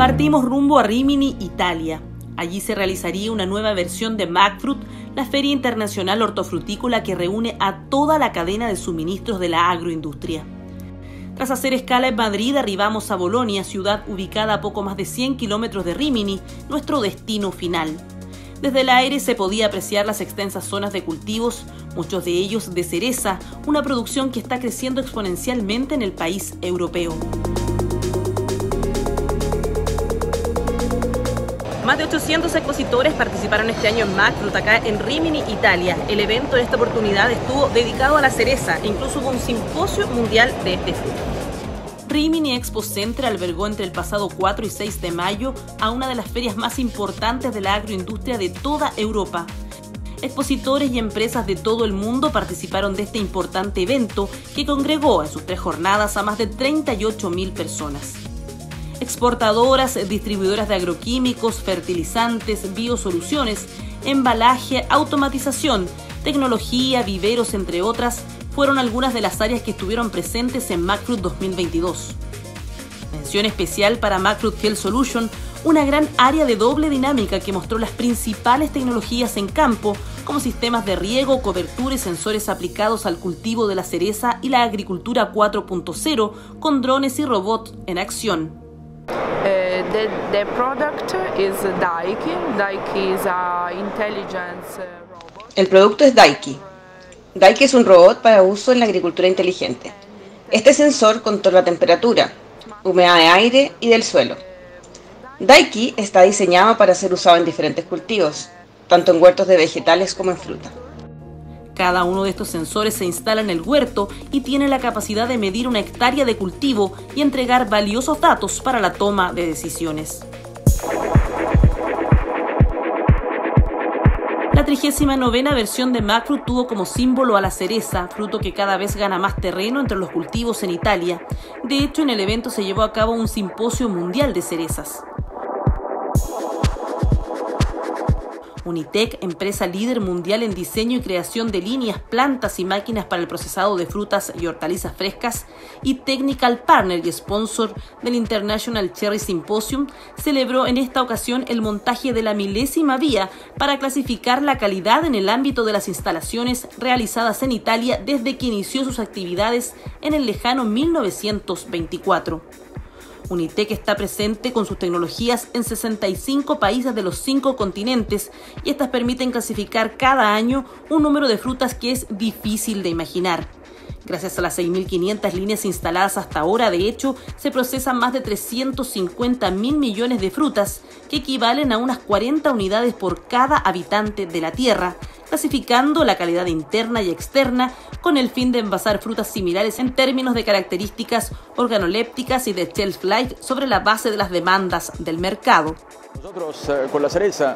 Partimos rumbo a Rimini, Italia. Allí se realizaría una nueva versión de MAGFRUT, la Feria Internacional Hortofrutícola que reúne a toda la cadena de suministros de la agroindustria. Tras hacer escala en Madrid, arribamos a Bolonia, ciudad ubicada a poco más de 100 kilómetros de Rimini, nuestro destino final. Desde el aire se podía apreciar las extensas zonas de cultivos, muchos de ellos de cereza, una producción que está creciendo exponencialmente en el país europeo. Más de 800 expositores participaron este año en MAGFRUT acá en Rimini, Italia. El evento en esta oportunidad estuvo dedicado a la cereza e incluso hubo un simposio mundial de este fruto. Rimini Expo Center albergó entre el pasado 4 y 6 de mayo a una de las ferias más importantes de la agroindustria de toda Europa. Expositores y empresas de todo el mundo participaron de este importante evento que congregó en sus 3 jornadas a más de 38.000 personas. Exportadoras, distribuidoras de agroquímicos, fertilizantes, biosoluciones, embalaje, automatización, tecnología, viveros, entre otras, fueron algunas de las áreas que estuvieron presentes en MAGFRUT 2022. Mención especial para MAGFRUT Health Solution, una gran área de doble dinámica que mostró las principales tecnologías en campo, como sistemas de riego, cobertura y sensores aplicados al cultivo de la cereza y la agricultura 4.0 con drones y robots en acción. The product is Daiki. Daiki is an intelligence robot. El producto es Daiki. Daiki es un robot para uso en la agricultura inteligente. Este sensor controla la temperatura, humedad de aire y del suelo. Daiki está diseñado para ser usado en diferentes cultivos, tanto en huertos de vegetales como en fruta. Cada uno de estos sensores se instala en el huerto y tiene la capacidad de medir una hectárea de cultivo y entregar valiosos datos para la toma de decisiones. La 39ª versión de MAGFRUT tuvo como símbolo a la cereza, fruto que cada vez gana más terreno entre los cultivos en Italia. De hecho, en el evento se llevó a cabo un simposio mundial de cerezas. Unitec, empresa líder mundial en diseño y creación de líneas, plantas y máquinas para el procesado de frutas y hortalizas frescas, y Technical Partner y sponsor del International Cherry Symposium, celebró en esta ocasión el montaje de la 1000ª vía para clasificar la calidad en el ámbito de las instalaciones realizadas en Italia desde que inició sus actividades en el lejano 1924. Unitec está presente con sus tecnologías en 65 países de los 5 continentes y estas permiten clasificar cada año un número de frutas que es difícil de imaginar. Gracias a las 6.500 líneas instaladas hasta ahora, de hecho, se procesan más de 350.000 millones de frutas, que equivalen a unas 40 unidades por cada habitante de la Tierra, clasificando la calidad interna y externa con el fin de envasar frutas similares en términos de características organolépticas y de shelf life sobre la base de las demandas del mercado. Nosotros con la cereza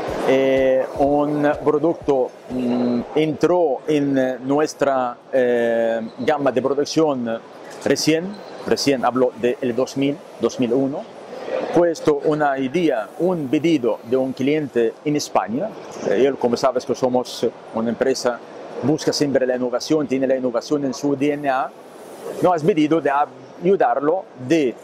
un producto entró en nuestra gama de producción recién hablo del 2001, puesto una idea, un pedido de un cliente en España. Él, como sabes que somos una empresa, busca siempre la innovación, tiene la innovación en su DNA, nos ha pedido de ayudarlo de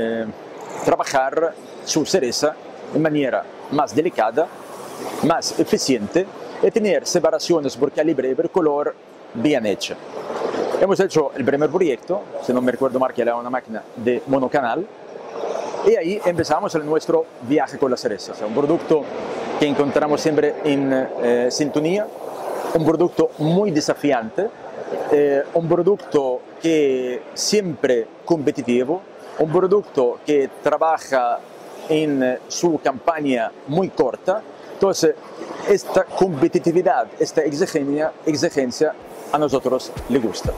trabajar su cereza de manera más delicada, más eficiente y tener separaciones por calibre y por color bien hechas. Hemos hecho el primer proyecto, si no me recuerdo mal, que era una máquina de monocanal, y ahí empezamos nuestro viaje con la cereza. O sea, un producto que encontramos siempre en sintonía, un producto muy desafiante, un producto que siempre competitivo, un producto que trabaja en su campaña muy corta. Entonces, esta competitividad, esta exigencia a nosotros le gusta.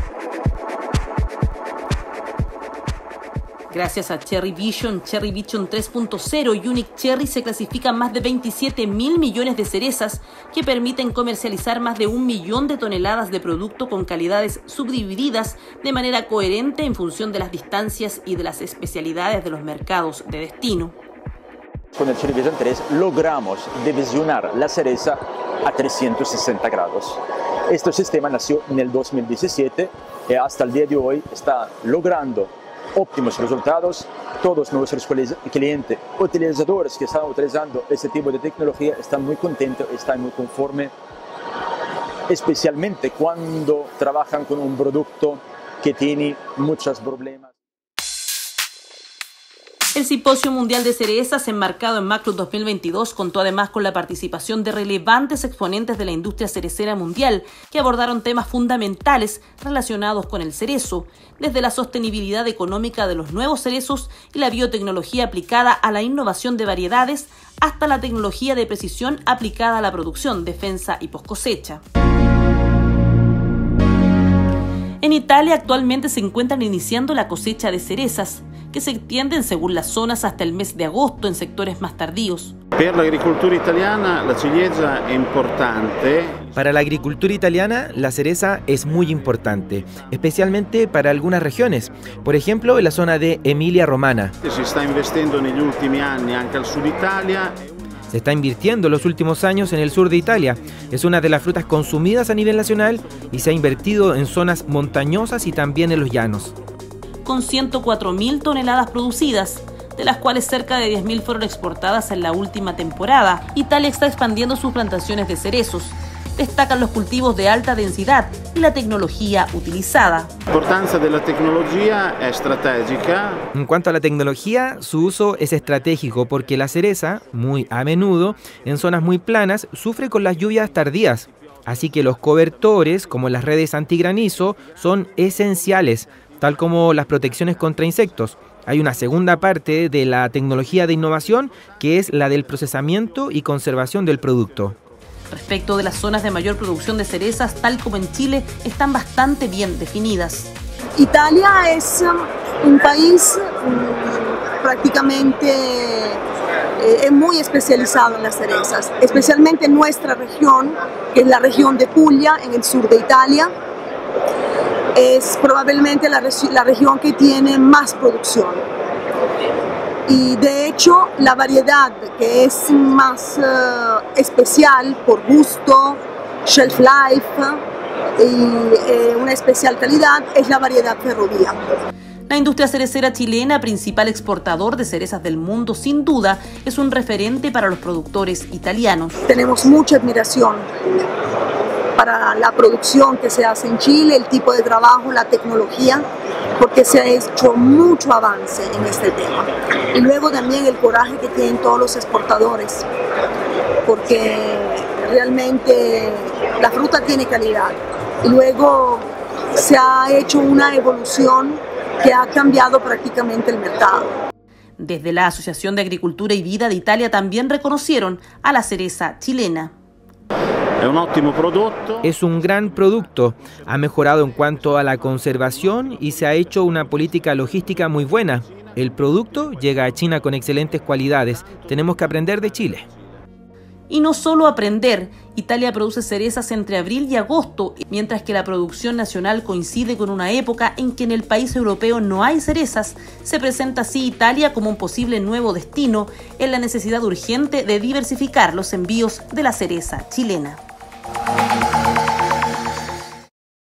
Gracias a Cherry Vision 3.0 y Unique Cherry se clasifican más de 27.000 millones de cerezas que permiten comercializar más de 1 millón de toneladas de producto con calidades subdivididas de manera coherente en función de las distancias y de las especialidades de los mercados de destino. Con el Cherry Vision 3 logramos divisionar la cereza a 360 grados. Este sistema nació en el 2017 y hasta el día de hoy está logrando óptimos resultados. Todos nuestros clientes, utilizadores que están utilizando este tipo de tecnología están muy contentos, están muy conformes, especialmente cuando trabajan con un producto que tiene muchos problemas. El Simposio Mundial de Cerezas, enmarcado en Macrut 2022, contó además con la participación de relevantes exponentes de la industria cerecera mundial que abordaron temas fundamentales relacionados con el cerezo, desde la sostenibilidad económica de los nuevos cerezos y la biotecnología aplicada a la innovación de variedades, hasta la tecnología de precisión aplicada a la producción, defensa y poscosecha. En Italia actualmente se encuentran iniciando la cosecha de cerezas, que se extienden según las zonas hasta el mes de agosto en sectores más tardíos. Per l'agricoltura italiana la ciliegia è importante. Para la agricultura italiana, la cereza es muy importante, especialmente para algunas regiones, por ejemplo en la zona de Emilia-Romagna. Si está investendo negli ultimi anni anche al sud Italia. Se está invirtiendo en los últimos años en el sur de Italia. Es una de las frutas consumidas a nivel nacional y se ha invertido en zonas montañosas y también en los llanos. Con 104.000 toneladas producidas, de las cuales cerca de 10.000 fueron exportadas en la última temporada, Italia está expandiendo sus plantaciones de cerezos. Destacan los cultivos de alta densidad y la tecnología utilizada. La importancia de la tecnología es estratégica. En cuanto a la tecnología, su uso es estratégico porque la cereza, muy a menudo, en zonas muy planas, sufre con las lluvias tardías. Así que los cobertores, como las redes antigranizo, son esenciales, tal como las protecciones contra insectos. Hay una segunda parte de la tecnología de innovación, que es la del procesamiento y conservación del producto. Respecto de las zonas de mayor producción de cerezas, tal como en Chile, están bastante bien definidas. Italia es un país prácticamente muy especializado en las cerezas, especialmente en nuestra región, que es la región de Puglia, en el sur de Italia. Es probablemente la región que tiene más producción. Y de hecho la variedad que es más especial por gusto, shelf life y una especial calidad es la variedad Ferrovia. La industria cerecera chilena, principal exportador de cerezas del mundo, sin duda es un referente para los productores italianos. Tenemos mucha admiración para la producción que se hace en Chile, el tipo de trabajo, la tecnología, porque se ha hecho mucho avance en este tema. Y luego también el coraje que tienen todos los exportadores, porque realmente la fruta tiene calidad. Y luego se ha hecho una evolución que ha cambiado prácticamente el mercado. Desde la Asociación de Agricultura y Vida de Italia también reconocieron a la cereza chilena. Es un gran producto, ha mejorado en cuanto a la conservación y se ha hecho una política logística muy buena. El producto llega a China con excelentes cualidades, tenemos que aprender de Chile. Y no solo aprender, Italia produce cerezas entre abril y agosto, mientras que la producción nacional coincide con una época en que en el país europeo no hay cerezas. Se presenta así Italia como un posible nuevo destino en la necesidad urgente de diversificar los envíos de la cereza chilena.